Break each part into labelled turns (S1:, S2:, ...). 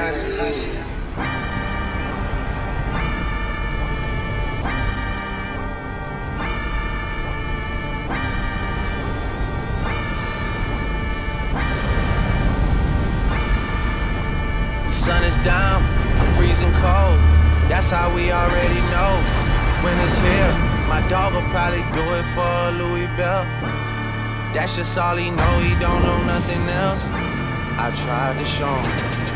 S1: Sun is down, I'm freezing cold. That's how we already know when it's here. My dog will probably do it for Louis Bell. That's just all he know, he don't know nothing else. I tried to show him.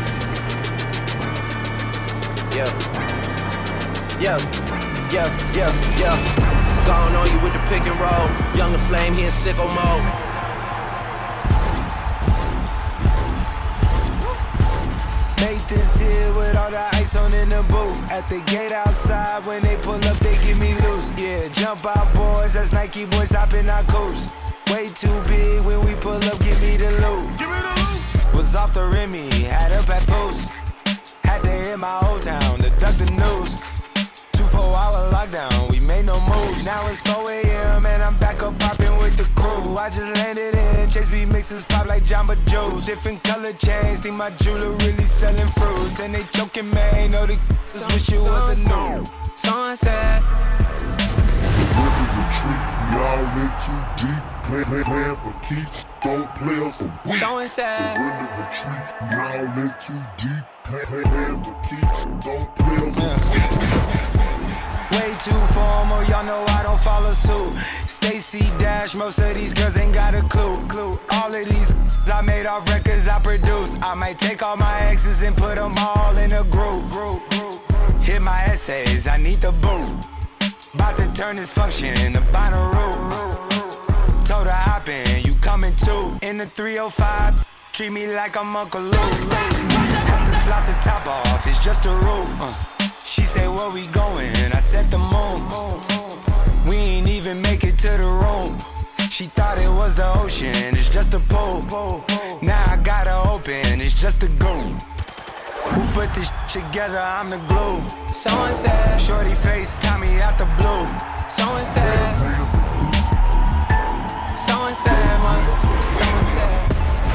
S1: Yeah. Gone on you with the pick and roll. Younger Flame, he in sicko mode.
S2: Made this here with all the ice on in the booth. At the gate outside, when they pull up, they get me loose. Yeah, jump out boys, that's Nike boys hopping our coast. Way too big when we pull up, give me the loot. Was off the Remy, had up at post. Had to hit my old town to duck the news. 24-hour lockdown, we made no moves. Now it's 4 AM and I'm back up popping with the crew. I just landed in, Chase B mixes pop like Jamba Joe's. Different color chains, think my jeweler really selling fruits. And they joking, man, know the just wish it was a new. Sunset.
S3: Retreat, we all in too deep. Playing for keeps, don't play us the weak. Surrender retreat, we all in too deep. Playing for keeps, don't play us the weak.
S2: Way too formal, y'all know I don't follow suit. Stacy Dash, most of these girls ain't got a clue. All of these I made off records I produce. I might take all my exes and put them all in a group. Hit my essays, I need the boot. About to turn this function into Bonnaroo. Told her hop in, you coming too. In the 305, treat me like I'm Uncle Luke. Have to slap the top off, it's just a roof. She said, where we going? I said the moon. We ain't even make it to the room. She thought it was the ocean, it's just a pool. Now I gotta open, it's just a goon. Who put this together? I'm the glue. Someone said, shorty face, Tommy out the blue. Someone said, someone said, someone said.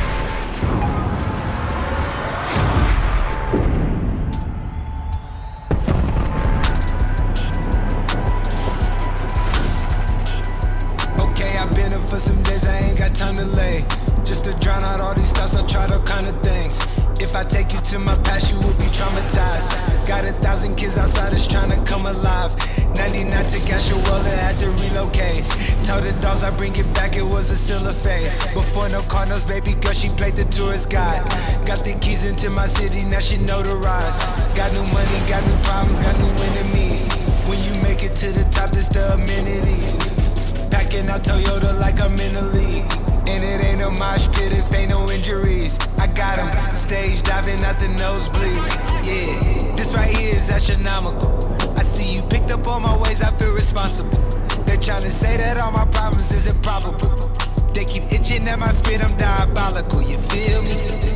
S2: I've been up for some days, I ain't got time to lay. Just to drown out all these thoughts, I tried all kind of things. If I take you to my past, you will be traumatized. Got 1,000 kids outside that's trying to come alive. 99 to gas your world and had to relocate. Told the dolls I bring it back, it was a silver fade. Before no Cardinals, baby girl, she played the tourist guide. Got the keys into my city, now she notarized. Got new money, got new problems, got new enemies. When you make it to the top, it's the amenities. Packing out Toyota like I'm in the league. And it ain't no mosh pit if ain't no injuries. I got them stage diving out the nosebleeds. Yeah, this right here is astronomical. I see you picked up on my ways, I feel responsible. They're trying to say that all my problems is improbable. They keep itching at my spit, I'm diabolical, you feel me?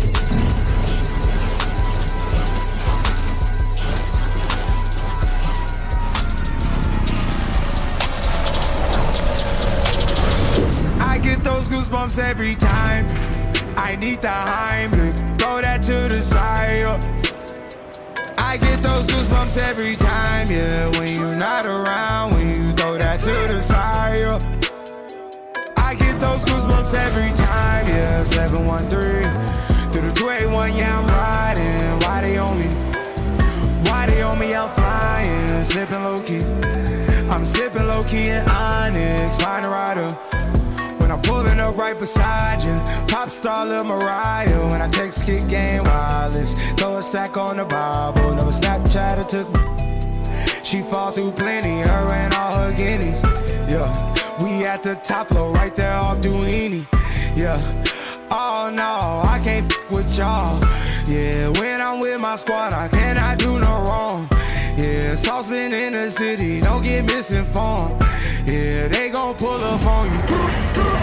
S2: Get those goosebumps every time. I need the Heimlich, throw that to the side. I get those goosebumps every time, yeah. When you're not around, when you throw that to the side. I get those goosebumps every time, yeah. 713 through the 281, yeah, I'm riding. Why they on me? Why they on me? I'm flying, sipping low key. I'm sipping low key in Onyx, find a rider. I'm pulling up right beside you. Pop star Lil Mariah. When I text kick game wireless. Throw a stack on the Bible. Never Snapchat or took me. She fall through plenty. Her and all her guineas. Yeah, we at the top floor right there off Duini. Yeah, oh no, I can't f with y'all. Yeah, when I'm with my squad, I cannot do no wrong. Yeah, saucing in the city, don't get misinformed. Yeah, they gon' pull up on you.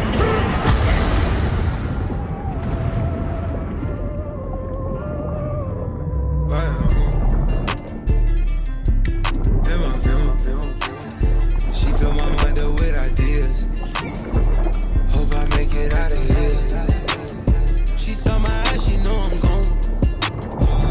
S2: She fill my mind up with ideas. Hope I make it out of here. She saw my eyes, she know I'm gone.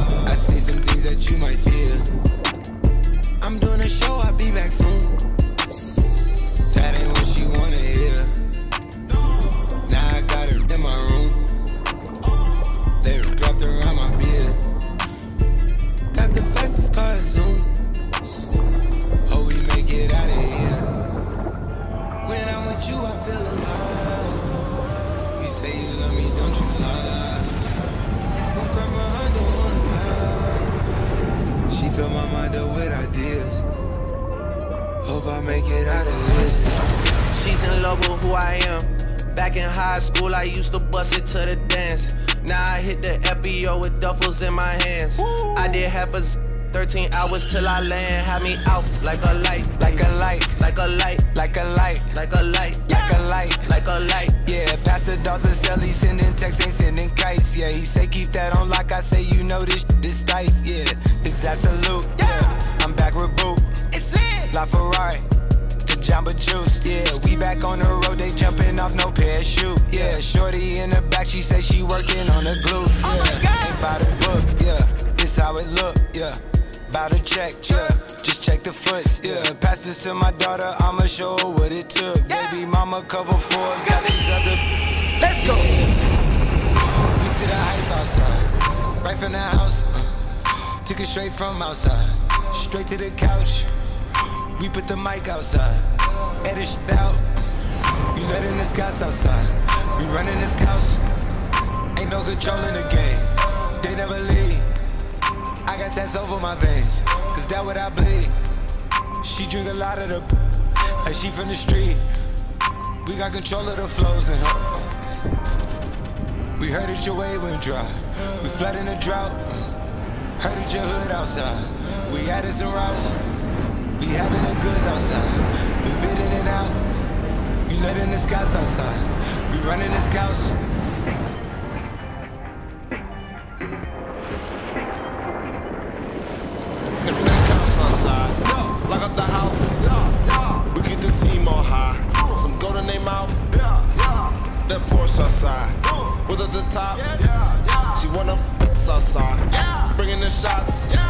S2: fill my mind up with ideas. Hope I make it out of this.
S1: She's in love with who I am. Back in high school, I used to bust it to the dance. Now I hit the FBO with duffels in my hands. Woo. I did half a 13 hours till I land. Had me out like a light.
S2: Like a light.
S1: Like a light.
S2: Like a light.
S1: Like a light.
S2: Like a light.
S1: Like a light.
S2: Yeah, Pastor Dawson sell, he sending texts, ain't sending kites. Yeah, he say keep that on lock. I say you know this tight. Yeah, it's absolute. Yeah, I'm back with Boot.
S1: It's lit.
S2: La Ferrari to Jamba Juice. Yeah, we back on the road. They jumping off no parachute. Yeah, shorty in the back. She say she working on the glutes. Yeah,
S1: oh my God.
S2: Ain't by the book. Yeah, it's how it look. Yeah. Bout to check, yeah, just check the foots, yeah. Pass this to my daughter, I'ma show her what it took. Yeah. Baby mama, couple Forbes, got these other.
S1: Let's go.
S2: We see the hype outside, right from the house. Took it straight from outside, straight to the couch. We put the mic outside, edit shit out. You letting the scouts outside, we running this house. Ain't no control in the game, they never leave. I got tats over my veins, cause that what I bleed. She drink a lot of the like she from the street. We got control of the flows in her. We heard that your wave went dry. We flood in the drought. Heard that your hood outside. We added some routes. We having the goods outside. We fit in and out. You letting the scouts outside. We running the scouts.
S4: Lock up the house, we keep the team on high. Some gold in their mouth, that Porsche outside. With at the top, she wanna outside. Bringing the shots.